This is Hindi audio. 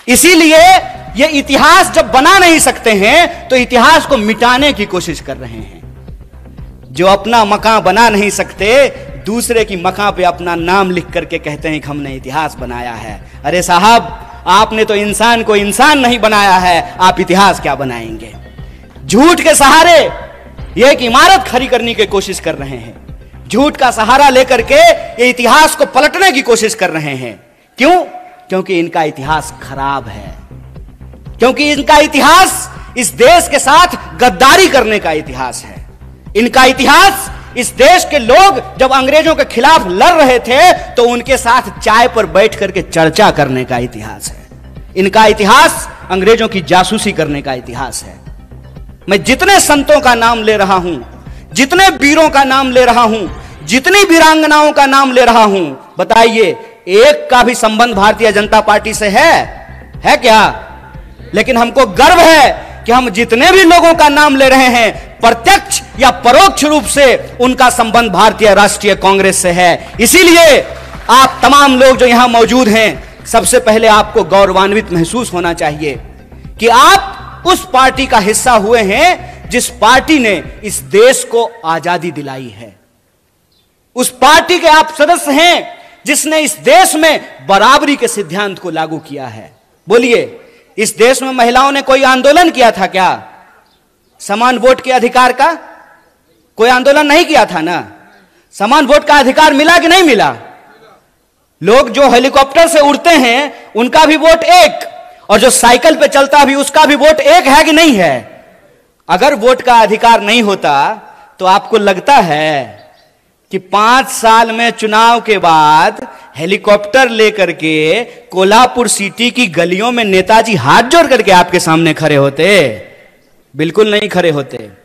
इसीलिए ये इतिहास जब बना नहीं सकते हैं तो इतिहास को मिटाने की कोशिश कर रहे हैं। जो अपना मकान बना नहीं सकते, दूसरे की मकान पे अपना नाम लिख करके कहते हैं कि हमने इतिहास बनाया है। अरे साहब, आपने तो इंसान को इंसान नहीं बनाया है, आप इतिहास क्या बनाएंगे? झूठ के सहारे ये एक इमारत खड़ी करने की कोशिश कर रहे हैं। झूठ का सहारा लेकर के ये इतिहास को पलटने की कोशिश कर रहे हैं। क्यों? क्योंकि इनका इतिहास खराब है, क्योंकि इनका इतिहास इस देश के साथ गद्दारी करने का इतिहास है। इनका इतिहास इस देश के लोग जब अंग्रेजों के खिलाफ लड़ रहे थे तो उनके साथ चाय पर बैठ करके चर्चा करने का इतिहास है। इनका इतिहास अंग्रेजों की जासूसी करने का इतिहास है। मैं जितने संतों का नाम ले रहा हूं, जितने वीरों का नाम ले रहा हूं, जितनी वीरांगनाओं का नाम ले रहा हूं, बताइए एक का भी संबंध भारतीय जनता पार्टी से है क्या? लेकिन हमको गर्व है कि हम जितने भी लोगों का नाम ले रहे हैं, प्रत्यक्ष या परोक्ष रूप से उनका संबंध भारतीय राष्ट्रीय कांग्रेस से है। इसीलिए आप तमाम लोग जो यहां मौजूद हैं, सबसे पहले आपको गौरवान्वित महसूस होना चाहिए कि आप उस पार्टी का हिस्सा हुए हैं जिस पार्टी ने इस देश को आजादी दिलाई है। उस पार्टी के आप सदस्य हैं जिसने इस देश में बराबरी के सिद्धांत को लागू किया है। बोलिए, इस देश में महिलाओं ने कोई आंदोलन किया था क्या? समान वोट के अधिकार का कोई आंदोलन नहीं किया था ना? समान वोट का अधिकार मिला कि नहीं मिला? लोग जो हेलीकॉप्टर से उड़ते हैं उनका भी वोट एक, और जो साइकिल पे चलता भी उसका भी वोट एक है कि नहीं है? अगर वोट का अधिकार नहीं होता तो आपको लगता है कि 5 साल में चुनाव के बाद हेलीकॉप्टर लेकर के कोल्हापुर सिटी की गलियों में नेताजी हाथ जोड़ करके आपके सामने खड़े होते? बिल्कुल नहीं खड़े होते।